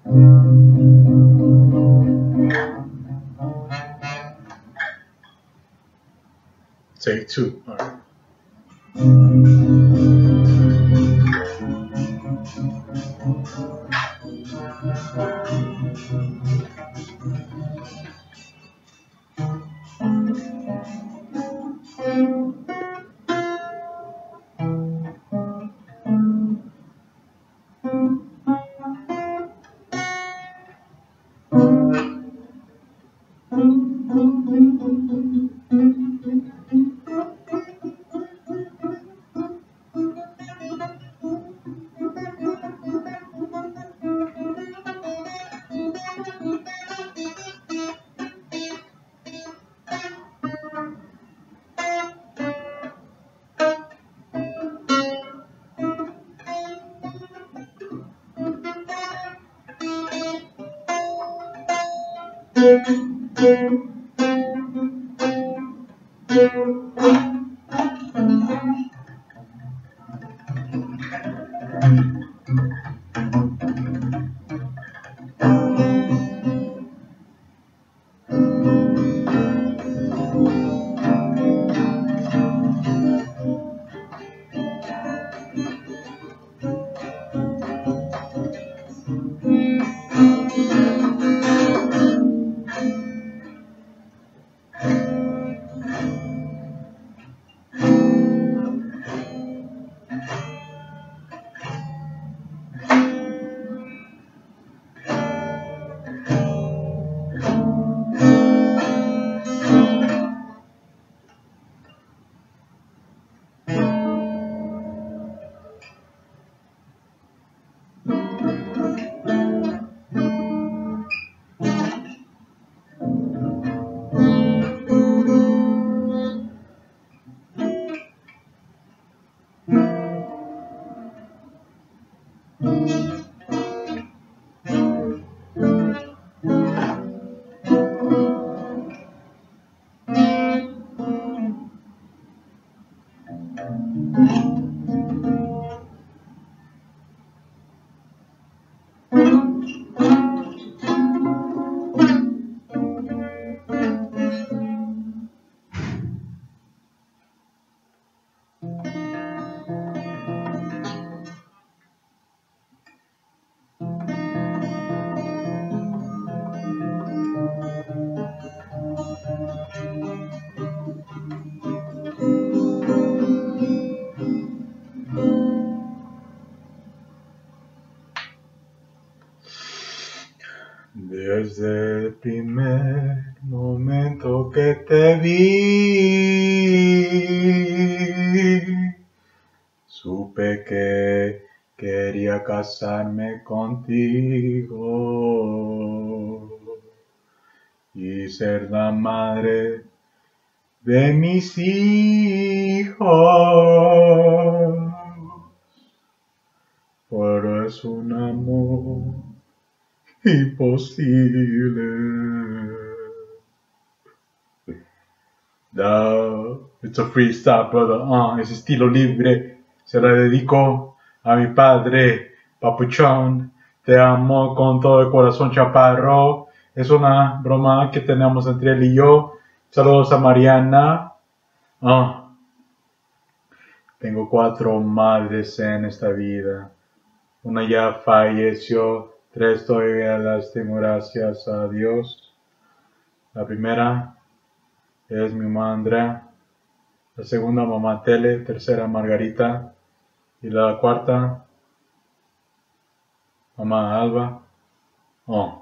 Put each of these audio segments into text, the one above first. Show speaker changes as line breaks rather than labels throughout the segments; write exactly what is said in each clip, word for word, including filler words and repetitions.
Take two. All right. Desde el primer momento que te vi, supe que quería casarme contigo y ser la madre de mis hijos, pero es un amor imposible. No, it's a freestyle, brother. Uh, es estilo libre. Se la dedico a mi padre, Papuchón. Te amo con todo el corazón, chaparro. Es una broma que tenemos entre él y yo. Saludos a Mariana. Uh, tengo cuatro madres en esta vida. Una ya falleció. Tres todavía las tengo, gracias a Dios. La primera es mi mamá Andrea, la segunda mamá Tele, tercera Margarita y la cuarta mamá Alba. Oh.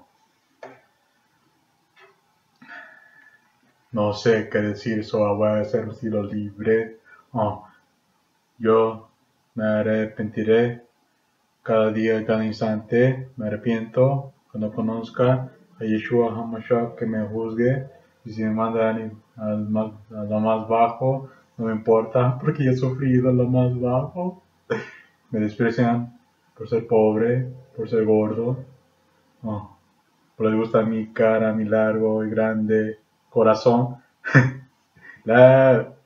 No sé qué decir, solo voy a hacer un estilo libre. Oh. Yo me arrepentiré cada día, cada instante, me arrepiento cuando conozca a Yeshua HaMashiach, que me juzgue, y si me mandan al más, a lo más bajo, no me importa, porque yo he sufrido lo más bajo. Me desprecian por ser pobre, por ser gordo, oh, por les gusta mi cara, mi largo y grande corazón. La